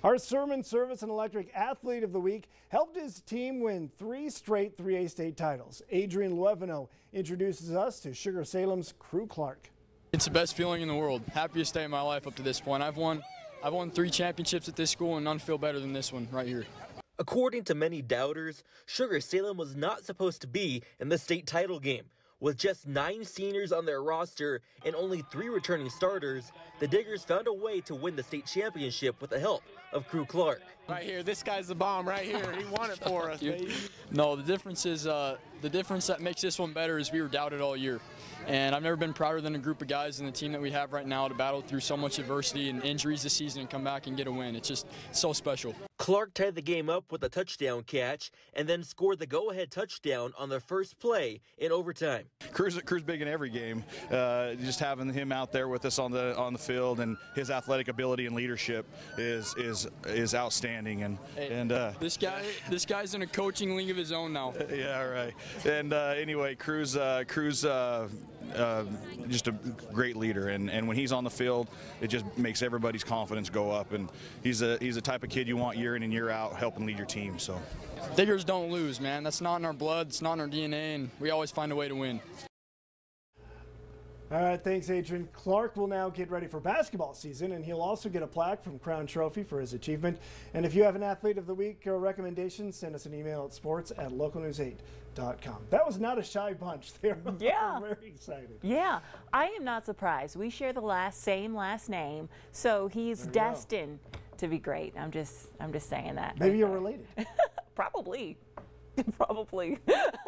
Our Sermon Service and Electric Athlete of the Week helped his team win 3 straight 3A state titles. Adrian Luevino introduces us to Sugar-Salem's Crew Clark. It's the best feeling in the world. Happiest day of my life up to this point. I've won 3 championships at this school, and none feel better than this one right here. According to many doubters, Sugar-Salem was not supposed to be in the state title game. With just 9 seniors on their roster and only 3 returning starters, the Diggers found a way to win the state championship with the help of Crew Clark. Right here, this guy's the bomb right here. He won it for us, baby. No, the difference is the difference that makes this one better is we were doubted all year. And I've never been prouder than a group of guys in the team that we have right now to battle through so much adversity and injuries this season and come back and get a win. It's just so special. Clark tied the game up with a touchdown catch and then scored the go-ahead touchdown on the first play in overtime. Crew's big in every game. Just having him out there with us on the field and his athletic ability and leadership is outstanding. And this guy's in a coaching league of his own now. Yeah, right. And anyway, Crew's just a great leader, and when he's on the field, it just makes everybody's confidence go up. And he's the type of kid you want year in and year out helping lead your team. So Diggers don't lose, man. That's not in our blood. It's not in our DNA, and we always find a way to win. All right, thanks, Adrian. Clark will now get ready for basketball season, and he'll also get a plaque from Crown Trophy for his achievement. And if you have an Athlete of the Week recommendation, send us an email at sports@localnews8.com. That was not a shy bunch. They were very excited. Yeah, I am not surprised. We share the same last name, so he's destined to be great. I'm just saying that. Maybe you're related. Probably. Probably.